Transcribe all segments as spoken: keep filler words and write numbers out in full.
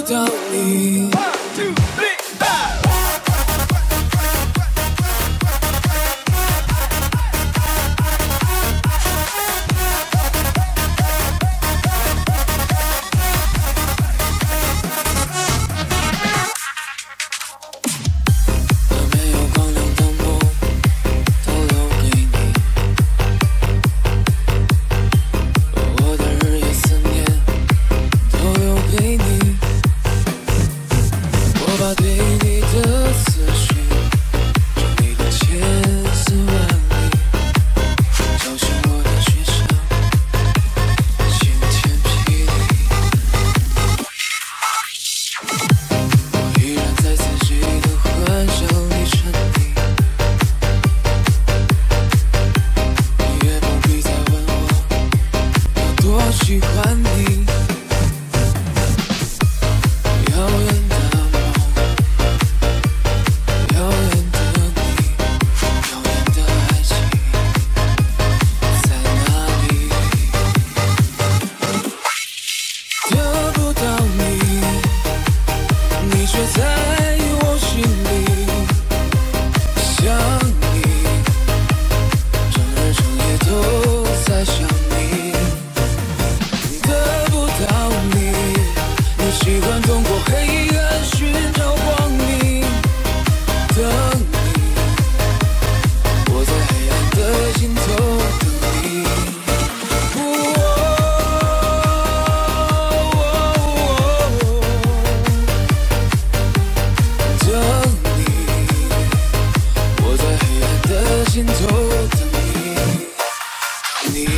到你。喜欢你，遥远的梦，遥远的你，遥远的爱情在哪里？得不到你，你却在我心里。想你，整日整夜都在想你。喜欢通过黑暗寻找光明，等你，我在黑暗的尽头等你。哦等你，我在黑暗的尽头等你。你。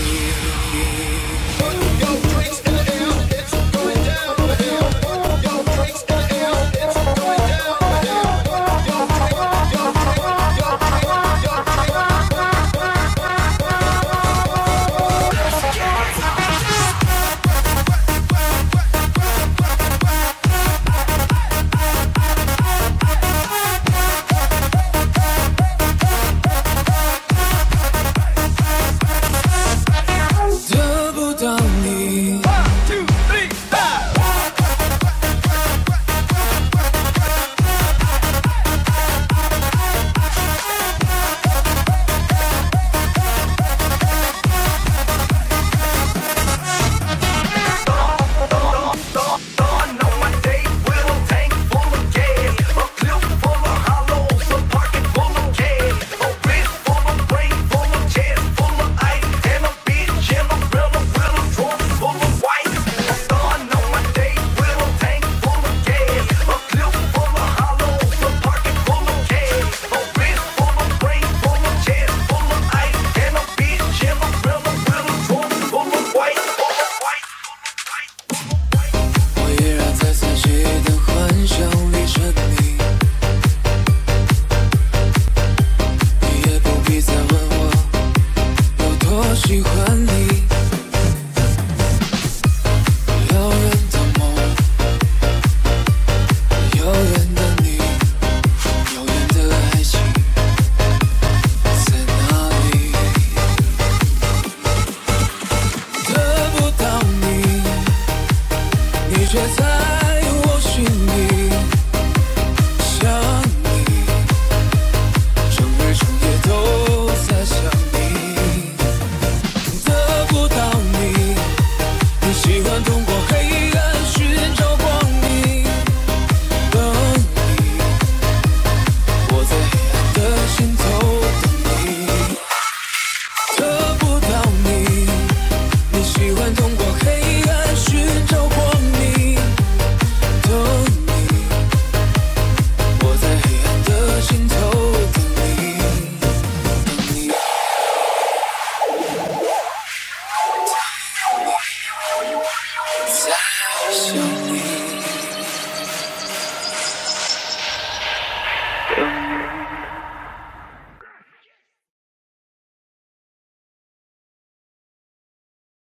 喜欢你，遥远的梦，遥远的你，遥远的爱情在哪里？得不到你，你却在我心里。想你，整日整夜都在想你。喜欢通过